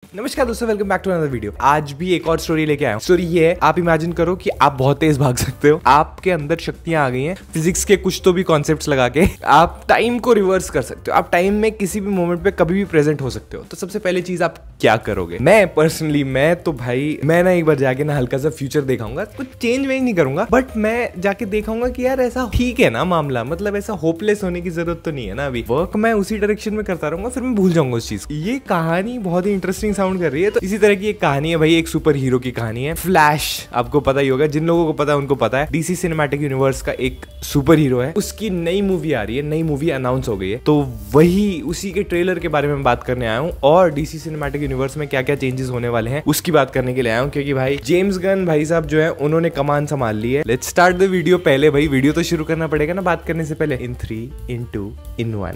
नमस्कार दोस्तों, welcome back to another video. आज भी एक और स्टोरी लेके आया हूँ। स्टोरी ये है, आप इमेजिन करो कि आप बहुत तेज भाग सकते हो, आपके अंदर शक्तियां आ गई हैं, फिजिक्स के कुछ तो भी कॉन्सेप्ट्स लगा के आप टाइम को रिवर्स कर सकते हो। आप टाइम में किसी भी मोमेंट पे कभी भी प्रेजेंट हो सकते हो। तो सबसे पहली चीज आप क्या करोगे? मैं पर्सनली मैं ना एक बार जाके ना हल्का सा फ्यूचर देखाऊंगा, कुछ चेंज वेंज नहीं करूंगा, बट मैं जाके देखाऊंगा कि यार ऐसा ठीक है ना मामला, मतलब ऐसा होपलेस होने की जरूरत तो नहीं है ना। अभी वर्क मैं उसी डायरेक्शन में करता रहूंगा, फिर मैं भूल जाऊंगा उस चीज। ये कहानी बहुत ही इंटरेस्टिंग साउंड कर रही है। तो इसी तरह की एक कहानी है भाई, एक सुपर हीरो की कहानी है, फ्लैश। आपको पता ही होगा, जिन लोगों को पता है उनको पता है। डीसी सिनेमैटिक यूनिवर्स का एक सुपर हीरो है, उसकी नई मूवी आ रही है, नई मूवी अनाउंस हो गई है। तो वही उसी के ट्रेलर के बारे में बात करने आया हूँ, और डीसी सिनेमैटिक यूनिवर्स में क्या क्या चेंजेस होने वाले हैं उसकी बात करने के लिए आया हूँ। क्योंकि भाई जेम्स गन भाई साहब जो है, उन्होंने कमान संभाल ली है। Let's start the video. पहले भाई वीडियो तो शुरू करना पड़ेगा ना बात करने से पहले। इन 3, इन 2, इन 1।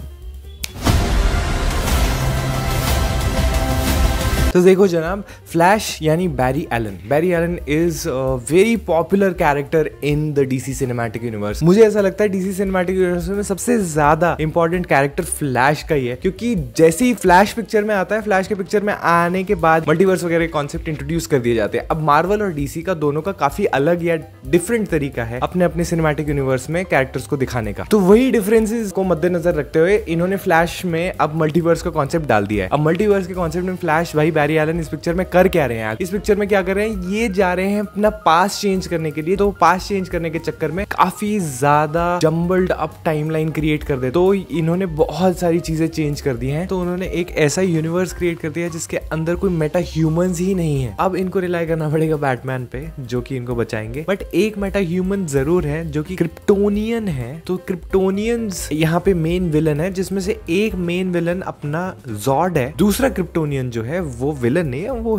तो देखो जनाब, फ्लैश यानी Barry Allen. Barry Allen is very popular character in the DC Cinematic Universe. मुझे ऐसा लगता है डीसी सिनेमैटिक यूनिवर्स में सबसे ज्यादा इंपॉर्टेंट कैरेक्टर फ्लैश का ही है। क्योंकि जैसे ही फ्लैश पिक्चर में आता है, फ्लैश के पिक्चर में आने के बाद मल्टीवर्स वगैरह कॉन्सेप्ट इंट्रोड्यूस कर दिए जाते हैं। अब मार्वल और डीसी का दोनों का काफी अलग या डिफरेंट तरीका है अपने अपने सिनेमैटिक यूनिवर्स में कैरेक्टर्स को दिखाने का। तो वही डिफरेंसेस को मद्देनजर रखते हुए इन्होंने फ्लैश में अब मल्टीवर्स का कॉन्सेप्ट डाल दिया है। अब मल्टीवर्स के कॉन्सेप्ट में फ्लैश भाई बैरी एलन इस पिक्चर में कर क्या रहे हैं? इस पिक्चर में क्या कर रहे हैं? ये जा रहे हैं अपना पास्ट चेंज करने के लिए। तो पास्ट चेंज करने के चक्कर में काफी ज्यादा जम्बल्ड अप टाइमलाइन क्रिएट कर दे। तो इन्होंने बहुत सारी चीजें चेंज कर दी हैं। तो उन्होंने एक ऐसा यूनिवर्स क्रिएट कर दिया जिसके अंदर कोई मेटा ह्यूमंस ही नहीं है। अब इनको रिलाई करना पड़ेगा बैटमैन पे, जो कि इनको बचाएंगे। बट एक मेटा ह्यूमन जरूर है जो कि क्रिप्टोनियन है। तो क्रिप्टोनियंस यहाँ पे मेन विलन है, जिसमें से एक मेन विलन अपना जॉर्ड है, दूसरा क्रिप्टोनियन जो है वो विलन नहीं है, वो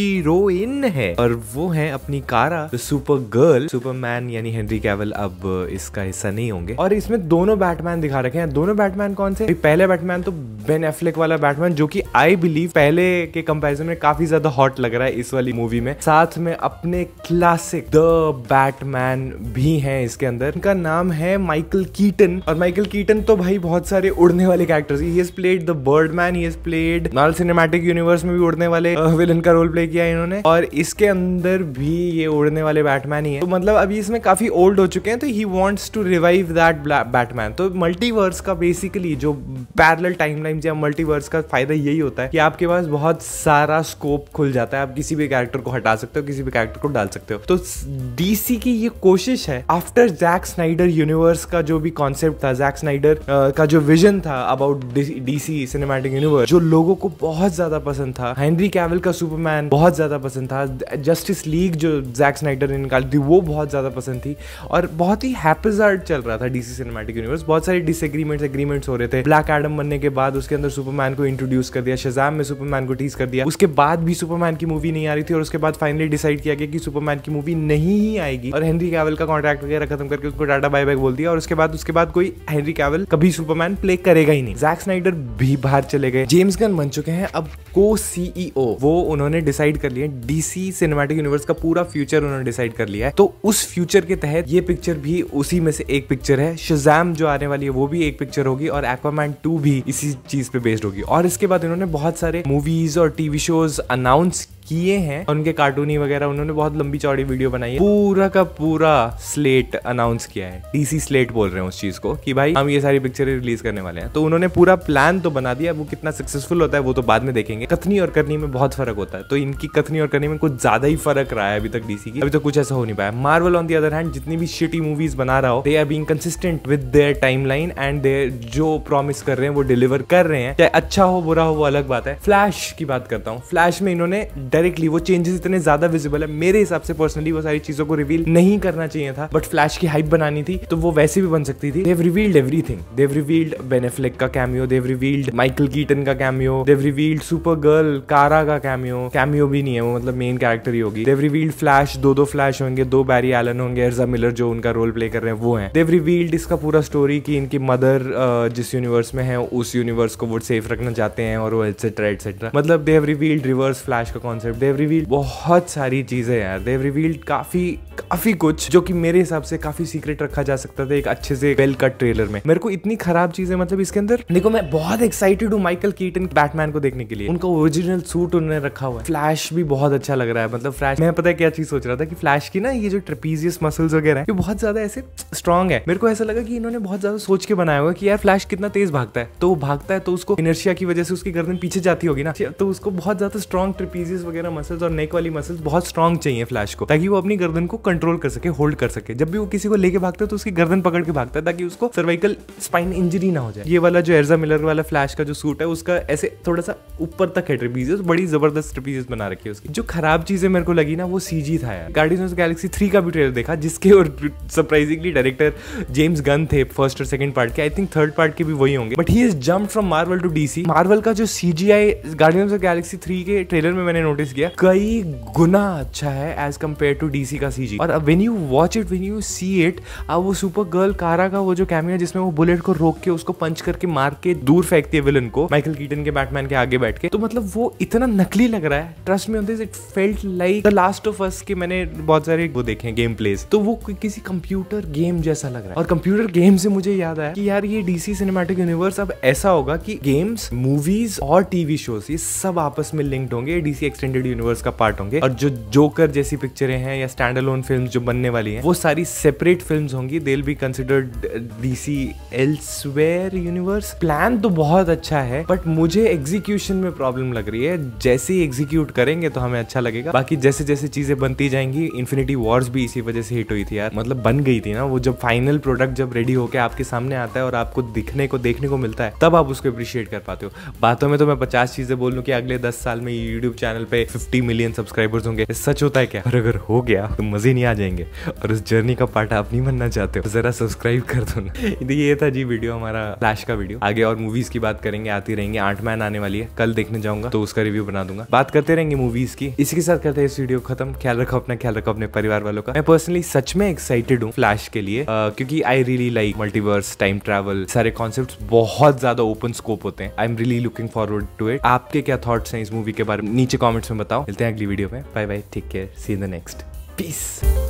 हीरोइन है, और वो है अपनी कारा सुपर गर्ल। सुपरमैन यानी हेनरी कैविल अब इसका हिस्सा नहीं होंगे। और इसमें दोनों बैटमैन दिखा रखे हैं। दोनों बैटमैन कौन से? पहले बैटमैन तो बेन एफ्लेक वाला बैटमैन, जो कि आई बिलीव पहले के कंपैरिजन में काफी ज्यादा हॉट लग रहा है इस वाली मूवी में। साथ में अपने क्लासिक द बैटमैन भी हैं इसके अंदर। इनका नाम है माइकल कीटन। और माइकल कीटन तो भाई बहुत सारे उड़ने वाले characters, he has played the Birdman, he has played Marvel Cinematic Universe में भी उड़ने वाले विलन का रोल प्ले किया है इन्होंने, और इसके अंदर भी ये उड़ने वाले बैटमैन ही है। तो मतलब अभी इसमें काफी ओल्ड हो चुके हैं, तो he wants to revive that Batman. तो मल्टीवर्स का बेसिकली जो पैरेलल टाइमलाइन या मल्टीवर्स का फायदा यही होता है कि आपके पास बहुत सारा स्कोप खुल जाता है। आप किसी भी कैरेक्टर को हटा सकते हो, किसी भी कैरेक्टर को डाल सकते हो। तो डीसी की ये कोशिश है, आफ्टर जैक स्नाइडर यूनिवर्स का जो भी कॉन्सेप्ट था, जैक स्नाइडर का जो विजन था अबाउट डीसी सिनेमैटिक यूनिवर्स, जो लोगों को बहुत ज्यादा पसंद था, हेनरी कैविल का सुपरमैन बहुत ज्यादा पसंद था, जस्टिस लीग जो जैक स्नाइडर ने निकाली थी वो बहुत ज्यादा पसंद थी, और बहुत ही हैप्पीजार्ड चल रहा था डीसी सिनेमैटिक यूनिवर्स। बहुत सारे डिसएग्रीमेंट्स हो रहे थे। ब्लैक एडम बनने के बाद उसके अंदर सुपरमैन को इंट्रोड्यूस कर दिया, शज़ाम में सुपरमैन को टीज कर दिया, उसके बाद भी सुपरमैन की मूवी नहीं आ रही थी, और उसके बाद फाइनली डिसाइड किया गया कि सुपरमैन की मूवी नहीं ही आएगी, और हेनरी कैविल का कॉन्ट्रैक्ट वगैरह खत्म करके उसको टाटा बाय बाय बोल दिया। और उसके बाद कोई हेनरी कैविल कभी सुपरमैन प्ले करेगा ही नहीं। जैक स्नाइडर भी बाहर चले गए। जेम्स गन बन चुके हैं अब को सीईओ। वो उन्होंने डिसाइड कर लिया, डीसी सिनेमैटिक यूनिवर्स का पूरा फ्यूचर उन्होंने डिसाइड कर लिया है। तो उस फ्यूचर के तहत ये पिक्चर भी उसी में से एक पिक्चर है। शज़ाम जो आने वाली है वो भी एक पिक्चर होगी, और एक्वामैन 2 भी इसी चीज पे बेस्ड होगी। और इसके बाद इन्होंने बहुत सारे मूवीज और टीवी शोज अनाउंस किए हैं, और उनके कार्टूनी वगैरह उन्होंने बहुत लंबी चौड़ी वीडियो बनाई है। पूरा का पूरा स्लेट अनाउंस किया है। डीसी स्लेट बोल रहे हैं उस चीज को, कि भाई हम ये सारी पिक्चरें रिलीज करने वाले हैं। तो उन्होंने पूरा प्लान तो बना दिया। वो कितना सक्सेसफुल होता है वो तो बाद में देखेंगे। कथनी और करनी में बहुत फर्क होता है, तो इनकी कथनी और करनी में कुछ ज्यादा ही फर्क रहा है अभी तक डीसी की। अभी तो कुछ ऐसा हो नहीं पाया। Marvel on the other hand जितनी भी शिटी मूवीज बना रहा हो, they are being consistent with their timeline, and their जो प्रॉमिस कर रहे हैं वो डिलीवर कर रहे हैं। चाहे अच्छा हो बुरा हो वो अलग बात है। फ्लैश की बात करता हूँ। फ्लैश में इन्होंने डायरेक्टली वो चेंजेस इतने ज्यादा विजिबल है, मेरे हिसाब से पर्सनली वो सारी चीजों को रिवील नहीं करना चाहिए था, बट फ्लैश की हाइप बनानी थी तो वो वैसे भी बन सकती थी। They've revealed everything. They've revealed Ben Affleck का cameo, they've revealed Michael Keaton का cameo, they've revealed Supergirl Kara का कैमियो भी नहीं है वो, मतलब मेन कैरेक्टर ही होगी। देव रिवील्ड फ्लैश, दो फ्लैश होंगे, 2 बैरी एलन होंगे, एर्जा मिलर जो उनका रोल प्ले कर रहे हैं वो हैं। देव रिवील्ड इसका पूरा स्टोरी कि इनकी मदर जिस यूनिवर्स में है उस यूनिवर्स को वो सेफ रखना चाहते हैं, और वो एटसेट्रा एटसेट्रा। मतलब देव रिवील्ड रिवर्स फ्लैश का कॉन्सेप्ट, देव रिवील्ड बहुत सारी चीजें यार, देव रिवील्ड काफी कुछ जो कि मेरे हिसाब से काफी सीक्रेट रखा जा सकता था एक अच्छे से वेल कट ट्रेलर में। मेरे को इतनी खराब चीजें मतलब इसके अंदर देखो, मैं बहुत एक्साइटेड हूँ माइकल कीटन बैटमैन को देखने के लिए। उनका ओरिजिनल सूट उन्होंने रखा हुआ है, फ्लैश भी बहुत अच्छा लग रहा है। मतलब फ्लैश, मैं पता है क्या चीज सोच रहा था कि फ्लैश की ना ये जो ट्रेपीजियस मसल्स वगैरह है ये बहुत ज्यादा ऐसे स्ट्रॉन्ग है। मेरे को ऐसा लगा कि इन्होंने बहुत ज्यादा सोच के बनाया हुआ कि यार फ्लैश कितना तेज भागता है, तो वो भागता है तो उसको इनर्शिया की वजह से उसकी गर्दन पीछे जाती होगी ना, तो उसको बहुत ज्यादा स्ट्रॉन्ग ट्रेपीजियस वगैरह मसल्स और नेक वाली मसल्स बहुत स्ट्रॉन्ग चाहिए फ्लैश को, ताकि वो अपनी गर्दन को कंट्रोल कर सके, होल्ड कर सके। जब भी वो किसी को लेके भागता है तो उसकी गर्दन पकड़ के भागता है ताकि उसको सर्वाइकल स्पाइन इंजरी ना हो जाए। ये वाला जो एर्जा मिलर वाला फ्लैश का जो सूट है उसका ऐसे थोड़ा सा ऊपर तक है ट्रेपीजियस, बड़ी जबरदस्त ट्रेपीजियस बना रखी है उसकी। जो खराब चीजें मेरे को लगी ना वो सीजी था यार। गार्डियंस ऑफ द गैलेक्सी 3 का भी ट्रेलर देखा, जिसके और सरप्राइजिंगली डायरेक्टर जेम्स गन थे फर्स्ट और सेकंड पार्ट के, आई थिंक थर्ड पार्ट के भी वही होंगे, but he is jumped from Marvel to DC. Marvel का जो सीजीआई गार्डियंस ऑफ गैलेक्सी 3 के ट्रेलर में मैंने नोटिस किया कई गुना अच्छा है एज कंपेयर टू डीसी का सीजी। और when you watch it, when you see it, अब वो सुपर गर्ल कारा का वो जो कैमियो जिसमें वो बुलेट को रोक के उसको पंच करके मार के दूर फेंकती है विलन को माइकल कीटन के बैटमैन के आगे बैठ के, तो मतलब वो इतना नकली लग रहा है। Trust me on this, it felt like The Last of Us के मैंने बहुत सारे वो देखे हैं गेम प्लेस, तो वो किसी कंप्यूटर गेम जैसा लग रहा है। और कंप्यूटर गेम से मुझे याद आया कि यार ये डीसी सिनेमैटिक यूनिवर्स अब ऐसा होगा कि गेम्स, मूवीज और टीवी शोज ये सब आपस में लिंक्ड होंगे, डीसी एक्सटेंडेड यूनिवर्स का पार्ट होंगे। और जो जोकर जैसी पिक्चरें हैं या स्टैंड अलोन फिल्म्स जो बनने वाली हैं वो सारी सेपरेट फिल्म्स होंगी, they will be considered DC Elseworlds universe. Plan तो बहुत अच्छा है बट मुझे एग्जीक्यूशन में प्रॉब्लम लग रही है। जैसे ही एग्जीक्यूट करेंगे तो हमें अच्छा लगेगा, बाकी जैसे जैसे चीजें बनती जाएंगी। इन्फिनिटी वॉर्स भी इसी वजह से हिट हुई थी यार, मतलब बन गई थी ना वो, जब फाइनल प्रोडक्ट जब रेडी होके आपके सामने आता है और आपको दिखने को देखने को मिलता है तब आप उसको अप्रिशिएट कर पाते हो। बातों में तो मैं 50 चीजें बोल लूं कि अगले 10 साल में यूट्यूब चैनल पे 50 मिलियन सब्सक्राइबर्स होंगे, सच होता है क्या? और अगर हो गया तो मजे नहीं आ जाएंगे और उस जर्नी का पार्ट आप नहीं बनना चाहते हो तो जरा सब्सक्राइब कर दो ना। ये था जी वीडियो, हमारा फ्लैश का वीडियो। आगे और मूवीज की बात करेंगे, आती रहेंगे। आंटमैन आने वाली है, कल देखने जाऊंगा तो उसका रिव्यू बना दूंगा। बात करते रहेंगे मूवीज की। इसी के साथ करते हैं इस वीडियो खत्म। ख्याल रखो अपना, ख्याल रखो अपने परिवार वालों का। मैं पर्सनली सच में एक्साइटेड हूँ फ्लैश के लिए, क्योंकि I really like multiverse, time travel, सारे कॉन्सेप्ट्स बहुत ज्यादा ओपन स्कोप होते हैं। I am really looking forward to it. आपके क्या थॉट्स हैं इस मूवी के बारे में नीचे कॉमेंट्स में बताओ। मिलते हैं अगली वीडियो में। Bye bye, take care, see in the next, piece.